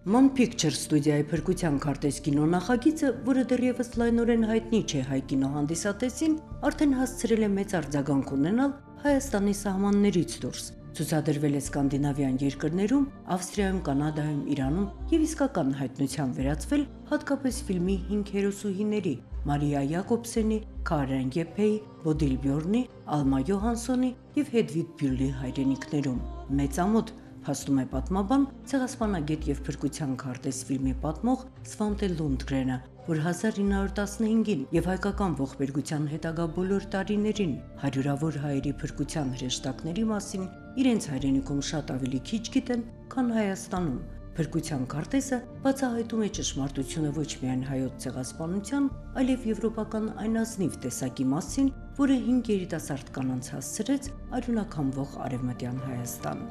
Mon Picture ստուդիայի փրկության քարտեզ կինո նախագիծը, որը դեռևս լայնորեն հայտնի չէ հայ կինոհանդիսատեսին, արդեն հասցրել է մեծ արձագանք ունենալ Հայաստանի սահմաններից դուրս։ Ցուցադրվել է Սկանդինավյան երկրներում, Ավստրիայում, Կանադայում, Իրանում եւ իսկական հայտնության վերածվել հատկապես ֆիլմի 5 հերոսուհիների՝ Մարիա Յակոբսենի, Քարեն Եփեի, Բոդիլ Բյորնի, Ալմա Յոհանսոնի եւ Հեդվիգ Բյուլի հայրենիքներում։ Մեծամոտ փաստում է պատմաբան, ցեղասպանագետ եւ փրկության քարտեզ ֆիլմի պատմող Svante Lundgren-ը, որ 1915-ին եւ հայկական ողբերգության հետագա բոլոր տարիներին հարյուրավոր հայերի փրկության հրեշտակների մասին իրենց հայրենիքում շատ ավելի քիչ գիտեն, քան Հայաստանում։ Փրկության քարտեզը բացահայտում է ճշմարտությունը ոչ միայն հայոց ցեղասպանության, այլև եվրոպական այն ազնիվ տեսակի մասին, որը 5 երիտասարդ կանանց հասցրեց արյունակամվող արևմտյան Հայաստան։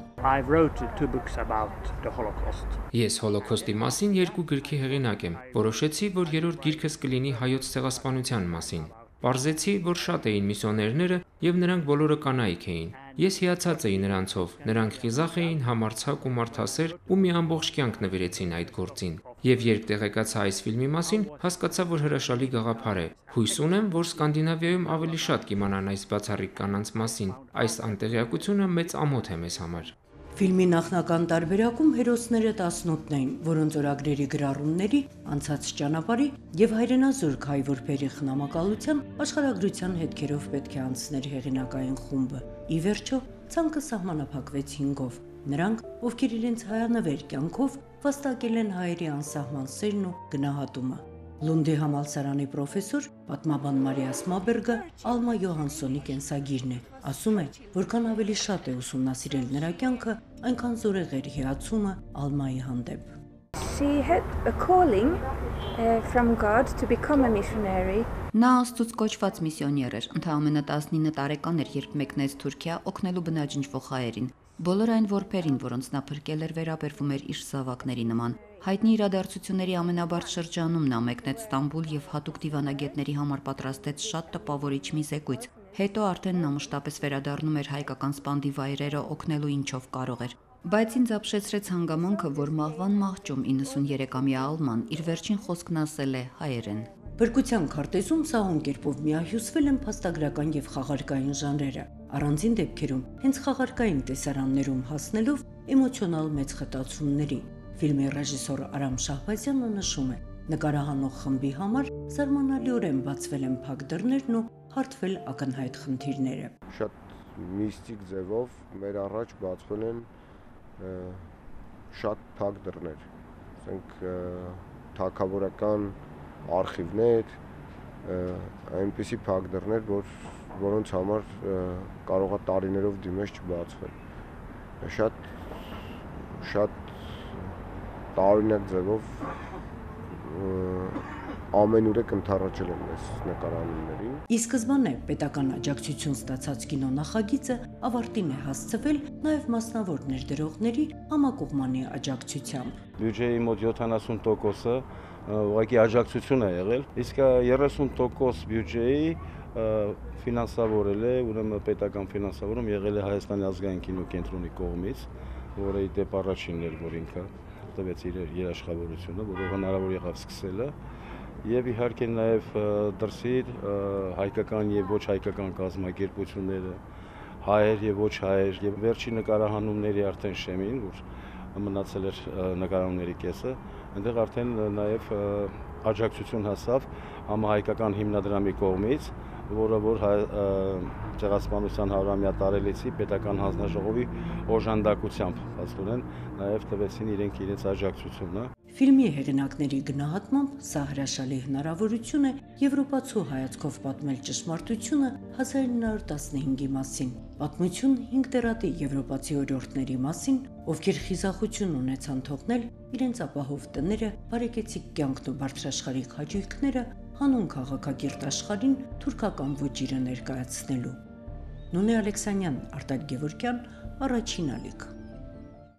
Ես հոլոքոստի մասին 2 գրքի հեղինակ եմ։ Որոշեցի, որ երրորդ գիրքս կլինի հայոց ցեղասպանության մասին։ Պարզեցի, որ շատ էին միսիոներները եւ նրանք բոլորը կանայք էին։ Ես հիացած էի նրանցով, նրանք խիզախ էին, համարձակ ու մարդասեր ու մի ամբողջ կյանք նվիրեցին այդ գործին։ Եվ երբ տեղեկացա այս ֆիլմի մասին, հասկացա, որ հրաշալի գաղափար է։ Հույս ունեմ, որ Սկանդինավիայում ավելի շատ կիմանան այս բացառիկ կանանց մասին։ Այս անտեղյակությունը մեծ ամոթ է մեզ համար։ Ֆիլմի նախնական տարբերակում հերոսները 18-ն էին, որոնց օրագրերի գրառումների, անցած ճանապարհի եւ հայրենազուրկ հայ որբերի խնամակալության աշխարհագրության հետքերով պետք է անցներ հեղինակային խումբը։ Ի վերջո, ցանկը սահմանափակվեց 5-ով։ Նրանք, ովքեր իրենց հայանվեր կյանքով վաստակել են հայերի անսահման սերն ու գնահատումը։ Լունդի համալսարանի պրոֆեսոր, պատմաբան Մարիա Սմաբերգը Ալմա Յոհանսոնի կենսագիրն է։ Ասում է, որքան ավելի շատ է ուսումնասիրել նրա կյանքը, այնքան զորեղեր հիացումը Ալմայի հանդեպ։ She had a calling from God to become a missionary. Նա Աստծուց կոչված միսիոներ էր, ընդամենը 19 տարեկան էր, երբ մեկնեց Թուրքիա օգնելու բնաջնջվող հայերին։ Բոլոր այն որբերին, որոնց նա փրկել էր, վերաբերվում էր իր զավակների նման։ Հայտնի իրադարձությունների ամենաբարձ շրջանում նա մեկնեց Ստամբուլ եւ հատուկ դիվանագետների համար պատրաստեց շատ տպավորիչ մի զեկույց։ Հետո արդեն նա մշտապես վերադառնում էր հայկական սպանդի վայրերը օգնելու ինչով կարող էր։ Բայց ինձ ապշեցրեց հանգամանքը, որ մահվան մահճում 93-ամյա Ալման իր վերջին խոսքն ասել է հայերեն։ Փրկության քարտեզում սահուն կերպով միահյուսվել են փաստագրական եւ խաղարկային ժանրերը։ Առանձին դեպքերում հենց խաղարկային տեսարաններում հասնելով էմոցիոնալ մեծ խտացումների։ Ֆիլմի ռեժիսոր Արամ Շահբազյանը նշում է. նկարահանող խմբի համար զարմանալիորեն բացվել են փակ դռներն ու հարթվել ակնհայտ խնդիրները։ Շատ միստիկ ձևով մեր առաջ բացվել են շատ փակ դռներ, ասենք թագավորական արխիվներ, այնպիսի փակ դռներ, որոնց համար կարող է տարիներով դիմեջ չբացվել։ Շատ տարօրինակ ձևով ամենուրեք ընդառաջել են մեզ նկարահանումներին։ Ի սկզբանե պետական աջակցություն ստացած կինո նախագիծը ավարտին է հասցվել նաև մասնավոր ներդրողների համակողմանի աջակցությամբ։ Բյուջեի մոտ 70%-ը ուղղակի աջակցություն է եղել, իսկ 30% բյուջեի ֆինանսավորել է, ուրեմն պետական ֆինանսավորում եղել է Հայաստանի ազգային կինոկենտրոնի կողմից, որը ի դեպ առաջինն էր, որ ինքը տվեց իր երաշխավորությունը, որով հնարավոր եղավ սկսելը, եւ իհարկե նաեւ դրսի հայկական եւ ոչ հայկական կազմակերպությունները, հայեր եւ ոչ հայեր, եւ վերջի նկարահանումների արդեն շեմին, որ մնացել էր նկարահանումների կեսը, այնտեղ արդեն նաեւ աջակցություն հասավ համահայկական հիմնադրամի կողմից, որը ցեղասպանության 100-ամյա տարելիցի պետական հանձնաժողովի օժանդակությամբ հասունեն նաև տվեցին իրենց աջակցությունը։ Ֆիլմի հեղինակների գնահատմամբ սա հրաշալի հնարավորություն է եվրոպացու հայացքով պատմել ճշմարտությունը 1915-ի մասին։ Պատմություն 5 դերատի եվրոպացի օրիորդների մասին, ովքեր խիզախություն ունեցան թողնել իրենց ապահով տները, բարեկեցիկ կյանքն ու բարձրաշխարհիկ հաճույքները հանուն քաղաքակիրթ աշխարհին թուրքական ոճիրը ներկայացնելու։ Նունե Ալեքսանյան, Արտակ Գևորգյան, Առաջին ալիք։